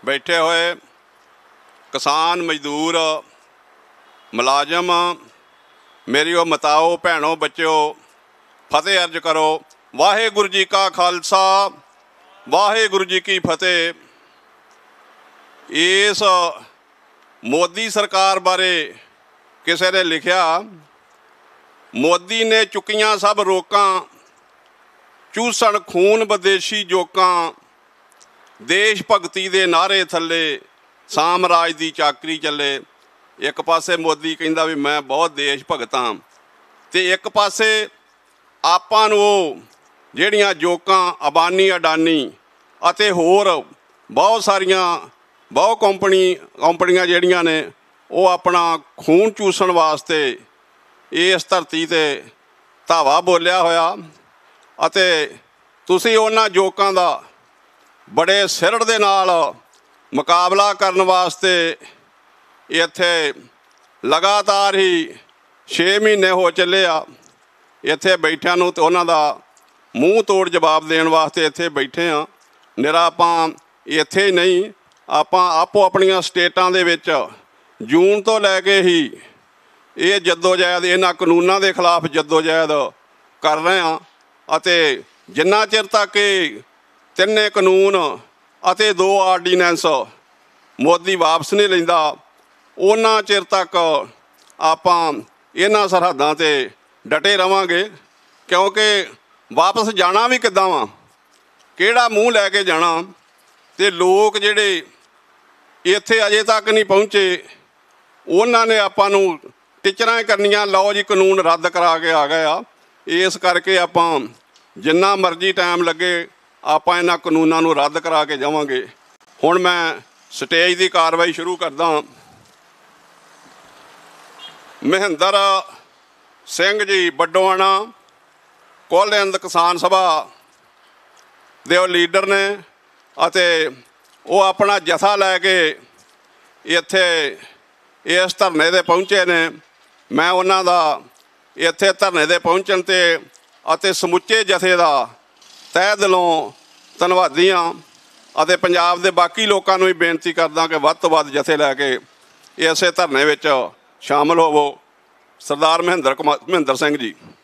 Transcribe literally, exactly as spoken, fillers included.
बैठे हुए किसान मजदूर मुलाजम मेरी वो मताओ भैनों बच्चों फतेह अर्ज करो। वाहेगुरु जी का खालसा वाहेगुरु जी की फतेह। इस मोदी सरकार बारे किसी ने लिखा, मोदी ने चुकियां सब रोकां, चूसण खून विदेशी जोकां, देश भगती दे नारे थले सामराज दी चाकरी चले। एक पासे मोदी कहंदा भी मैं बहुत देश भगत हाँ, ते एक पासे आपां नूं ਜਿਹੜੀਆਂ जोकां अबानी अडानी ਅਤੇ होर बहुत सारियां बहुत कंपनी कंपनियां ਜਿਹੜੀਆਂ ने वो अपना खून चूसण वास्ते इस धरती ते धावा बोलिया होया। ਅਤੇ ਤੁਸੀਂ ਉਹਨਾਂ जोकां ਦਾ बड़े सिरड़ दे नाल मुकाबला करन वास्ते इत्थे लगातार ही छे महीने हो चले आ। इत्थे बैठिਆਂ ਨੂੰ ਤੇ ਉਹਨਾਂ ਦਾ मूँह तोड़ जवाब देने वास्ते इत्थे बैठे हाँ। निरा आपां इत्थे ही नहीं, आपां आपो अपनियां स्टेटां दे विच जून तो लैके ही ये जद्दोजहद इन्हां कानूनां दे खिलाफ जद्दोजहद कर रहे हैं। अते जिन्ना चिर तक तिन्ने कानून अते दो आर्डीनेंस मोदी वापस नहीं लैंदा उन्ना चिर तक आपां इन्हां सरहदां ते डटे रवांगे। क्योंकि वापस जाना भी किद्दां वा, किहड़ा मूँह लैके जाना। ते लोग जिहड़े इत्थे अजे तक नहीं पहुँचे उन्हां ने आपां नूं टिचरां करनियां, लो जी कानून रद्द करा के आ गए आ। इस करके आपां जिन्ना मर्जी टाइम लगे आपां इन्हां कानूनां नूं रद्द करा के जावांगे। हुण मैं स्टेज की कार्रवाई शुरू करदा। महेंद्र सिंह जी बडोआणा कुल हिंद किसान सभा दे लीडर ने अते वो अपना जथा लैके इत्थे इस धरने दे पहुँचे ने। मैं उन्हां दा इत्थे धरने दे पहुँचण ते अते समुचे जथे दा तह दिलों धन्नवादी हाँ। अते पंजाब दे बाकी लोकां नूं भी बेनती करदा कि वध तों वध जथे लैके इसे धरने विच शामिल होवो। सरदार महेंद्र कुमार महेंद्र सिंह जी।